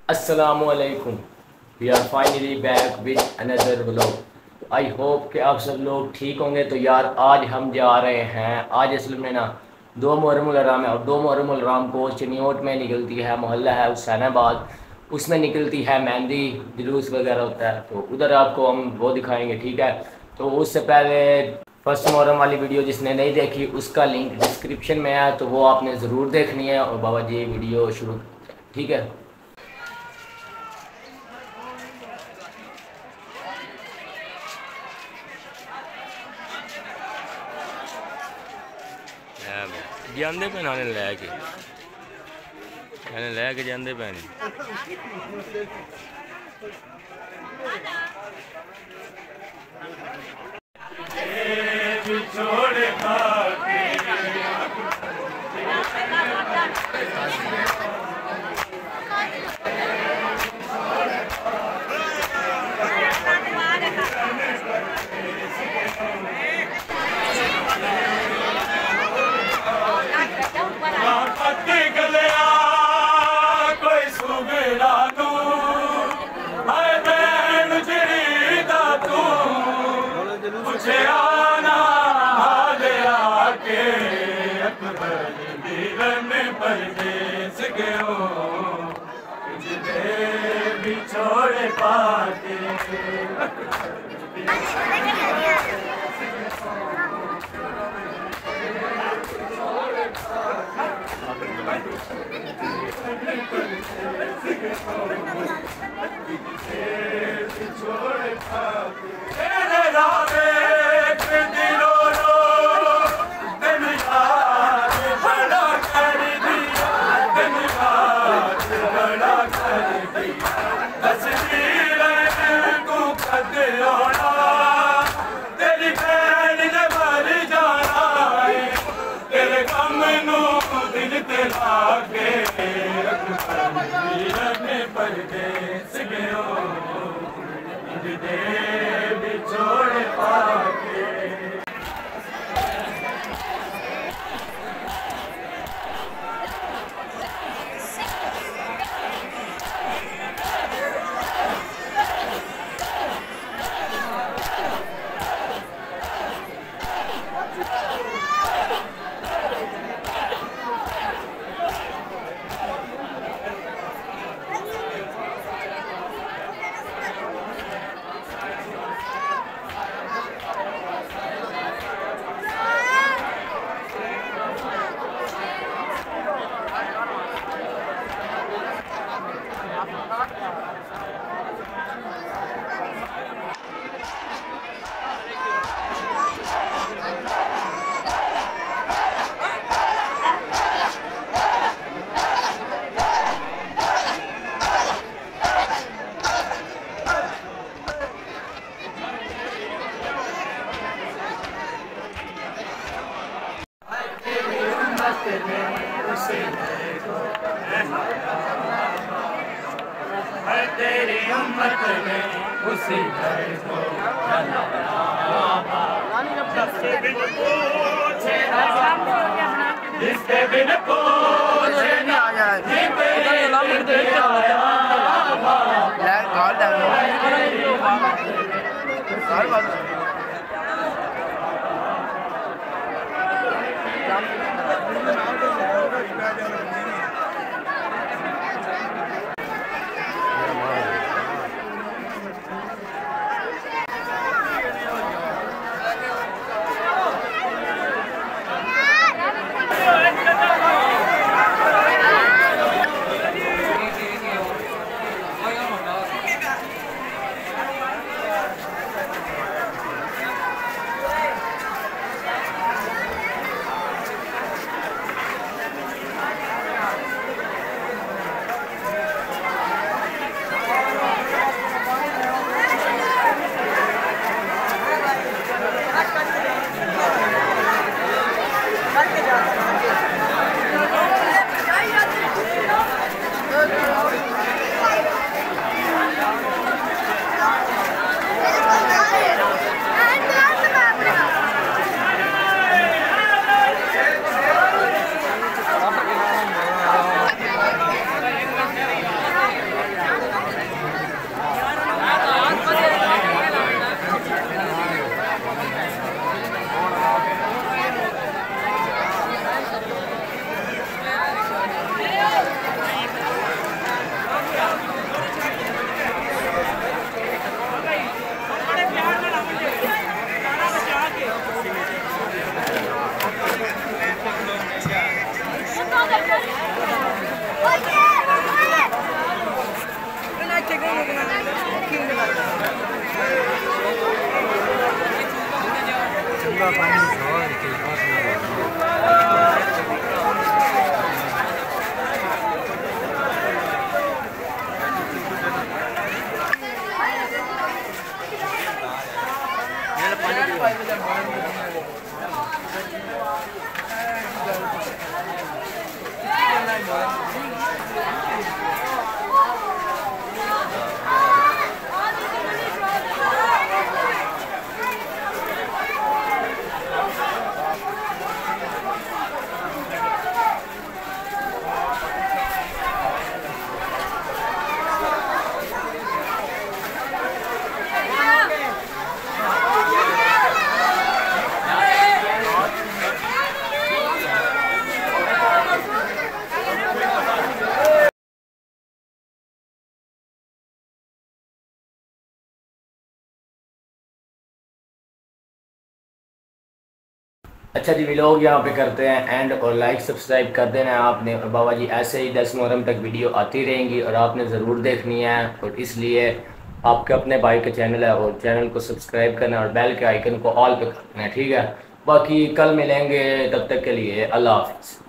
अस्सलामुअलैकुम। We are finally back with another vlog. I hope कि आप सब लोग ठीक होंगे। तो यार आज हम जा रहे हैं, आज असल में ना 2 मुहर्रम है और 2 मुहर्रम को चनियोट में निकलती है, मोहल्ला है हुसैनाबाद, उसमें निकलती है मेहंदी जुलूस वगैरह होता है, तो उधर आपको हम वो दिखाएंगे। ठीक है, तो उससे पहले फर्स्ट मुहर्रम वाली वीडियो जिसने नहीं देखी उसका लिंक डिस्क्रिप्शन में है, तो वो आपने ज़रूर देखनी है। और बाबा जी वीडियो शुरू, ठीक है। ਜਾਂਦੇ ਪੈ ਨਾਲੇ ਲੈ ਕੇ ਜਾਂਦੇ ਪੈ ਨੇ। छोड़े पाते तेरी उम्मत में उसी घर को जिसके बिन पूछे ना अच्छा जी, व्लॉग यहाँ पे करते हैं एंड, और लाइक सब्सक्राइब कर देना है आपने। और बाबा जी ऐसे ही 10 मुहर्रम तक वीडियो आती रहेंगी और आपने ज़रूर देखनी है, और इसलिए आपके अपने भाई का चैनल है और चैनल को सब्सक्राइब करना और बेल के आइकन को ऑल पे करना है, ठीक है। बाकी कल मिलेंगे, तब तक के लिए अल्लाह हाफिज़।